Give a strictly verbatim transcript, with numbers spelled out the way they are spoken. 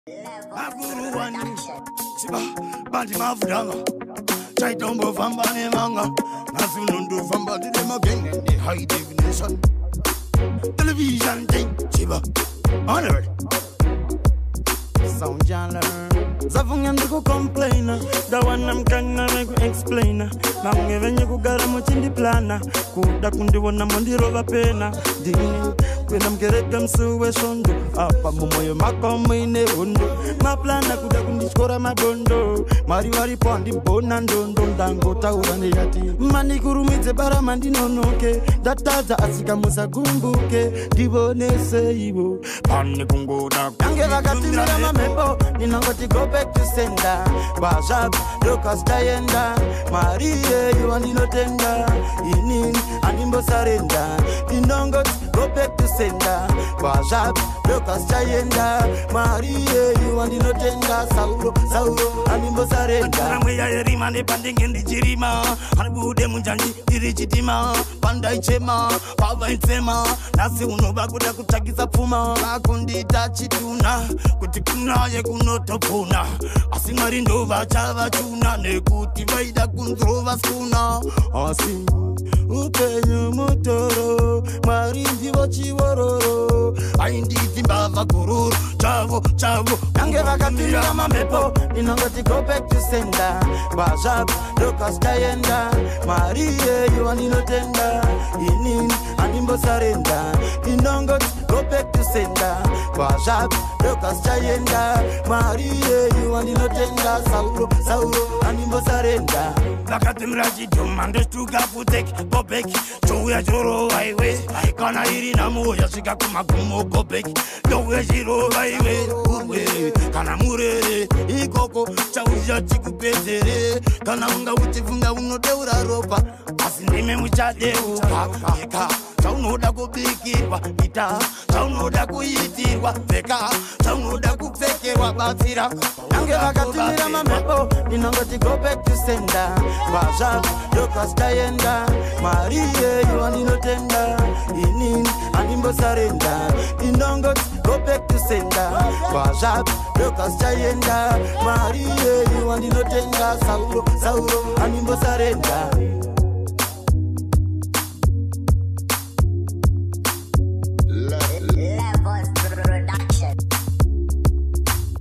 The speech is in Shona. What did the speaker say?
Maguru one, Chiba, Bandi Mavudanga, Chaitombo Vamba Nemanga, Nasunundu Vamba to them again in the high definition. Television thing, Chiba, honor. Sound Jala, Zafungan to complain, the one I'm gonna make explain. Now, even you go much in the planner, could that couldn't one on the rover pena. When I'm getting them so a shondo, up a momo, Macom in a window. My plan I could have score my bondo. Mariwari Pondi, Bon and Don Don go tower and the yati. Manikuru meets a baramandino noke. That Taza Asika Musa Gumbuke, Divone Seibo, Panikungo, Angela Katina Mepo, Ninangoti go back to sender. Bajab, Lucas Dienda, Maria, you are no tender. Inin, Animbo Sarenda, Ninangot, go back to sender. Bajab, Lucas Dienda, Maria, you are no tender. Sauro, Sauro, Animbo Sarenda. We are remanded pending in the Jirima, Habude Munjani, Dirigitima, Pandai Chema, Pava and Sema, Nasuno Baguda Kutakisa Puma, Akundi Tachituna, Kutikuna, Yakuno Topuna, Asimarindo Vachava Tuna, Nekuti Vaida Kundrova Skuna, Asi, Upenyu Motoro, Marindi Vachivororo, Aindi Bava Guru, Chavo, Chavo, Angela Katina Mamepo, Ninangati go back to sender, Bajab, Lucas Dienda, Maria, you are no tender, Inin, Animbo Sarenda, Ninangot, go back to sender, Bajab, Lucas Dienda, Maria, you are no tender, Sauro, Sauro, Animbo Sarenda. Lakatimraji, Jumande Stuka Putek, Bobek, Joya Joro Highway, I can't hear in a more Yashika Kumo Bobek, Joya Jiro Highway, Ure, Kanamure, Ikoko, Chauja Chiku Pezere, Kananga Utifunda Uno Deura Ropa, Asinime Muchadeu, Kaka, Sauno Dago Bikirwa, Ita, Sauno Dago Yitirwa, Beka, Sauno Dago Fekewa Batira, Angela Katina Mamepo, Ninangati go back to sender, Bajab, Lucas Dienda, Maria, you are no tender, Inin, Animbo Sarenda, Ninangot, go back to sender, Bajab, Lucas Dienda, Maria, you are no tender, Sauro, Sauro, Animbo Sarenda.